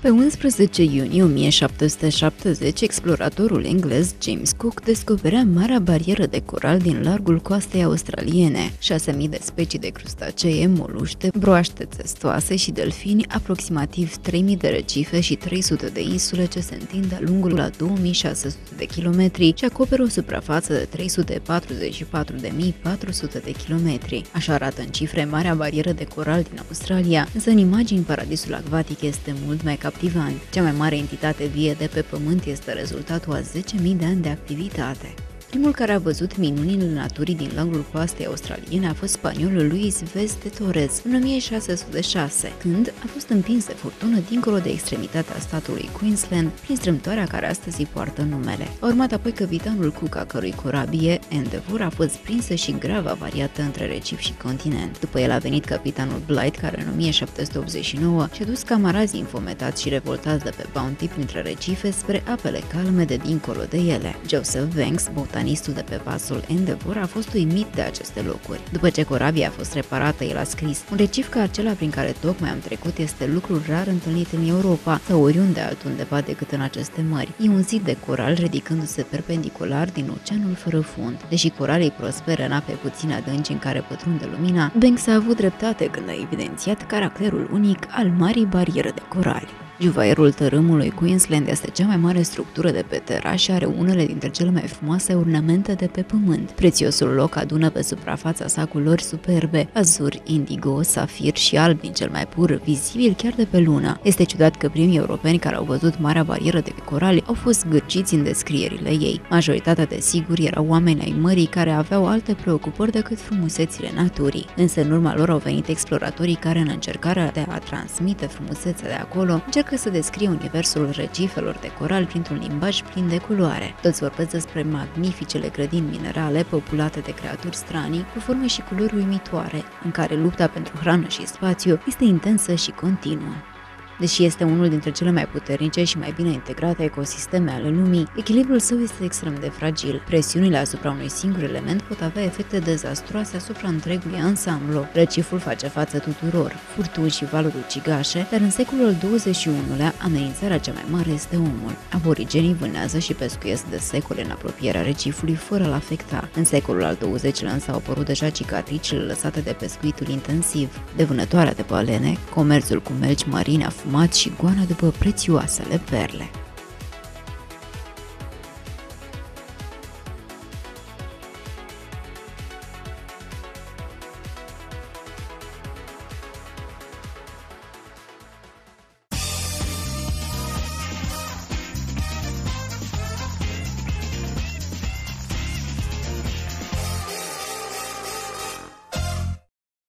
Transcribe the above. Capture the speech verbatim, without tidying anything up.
Pe unsprezece iunie o mie șapte sute șaptezeci, exploratorul englez James Cook descoperea Marea Barieră de Coral din largul coastei australiene. șase mii de specii de crustacee, moluște, broaște testoase și delfini, aproximativ trei mii de recife și trei sute de insule ce se întind de-a lungul la două mii șase sute de kilometri și acoperă o suprafață de trei sute patruzeci și patru de mii patru sute de kilometri. Așa arată în cifre Marea Barieră de Coral din Australia, însă în imagini paradisul acvatic este mult mai captivant. Cea mai mare entitate vie de pe Pământ este rezultatul a zece mii de ani de activitate. Primul care a văzut minunile naturii din largul coastei australiene a fost spaniolul Luis Vez de Torres în o mie șase sute șase, când a fost împins de furtună dincolo de extremitatea statului Queensland, prin strâmtoarea care astăzi îi poartă numele. A urmat apoi capitanul Cook, a cărui corabie, Endeavour, a fost prinsă și grav avariată între recif și continent. După el a venit capitanul Blight, care în o mie șapte sute optzeci și nouă și-a dus camarazii infometați și revoltați de pe Bounty printre recife spre apele calme de dincolo de ele. Joseph Banks, botanistul de pe vasul Endeavour, a fost uimit de aceste locuri. După ce corabia a fost reparată, el a scris: "Un recif ca acela prin care tocmai am trecut este lucru rar întâlnit în Europa sau oriunde altundeva decât în aceste mări. E un zid de coral ridicându-se perpendicular din oceanul fără fund. Deși coralii prosperă în ape puțin adânci în care pătrunde lumina, Banks a avut dreptate când a evidențiat caracterul unic al Marii Bariere de Corali." Juvaierul tărâmului Queensland este cea mai mare structură de pe Terra și are unele dintre cele mai frumoase ornamente de pe Pământ. Prețiosul loc adună pe suprafața sa culori superbe, azur, indigo, safir și alb din cel mai pur, vizibil chiar de pe lună. Este ciudat că primii europeni care au văzut Marea Barieră de Corali au fost gârciți în descrierile ei. Majoritatea, desigur, erau oameni ai mării care aveau alte preocupări decât frumusețile naturii. Însă în urma lor au venit exploratorii care, în încercarea de a transmite frumusețea de acolo, încercă să descrie universul recifelor de coral printr-un limbaj plin de culoare. Toți vorbesc despre magnificele grădini minerale populate de creaturi stranii, cu forme și culori uimitoare, în care lupta pentru hrană și spațiu este intensă și continuă. Deși este unul dintre cele mai puternice și mai bine integrate ecosisteme ale lumii, echilibrul său este extrem de fragil. Presiunile asupra unui singur element pot avea efecte dezastroase asupra întregului ansamblu. Reciful face față tuturor, furtuni și valuri ucigașe, dar în secolul al douăzeci și unu-lea amenințarea cea mai mare este omul. Aborigenii vânează și pescuiesc de secole în apropierea recifului fără a-l afecta. În secolul al douăzecilea însă au apărut deja cicatricile lăsate de pescuitul intensiv, de vânătoarea de balene, comerțul cu melci marine afumat și goana după prețioasele perle.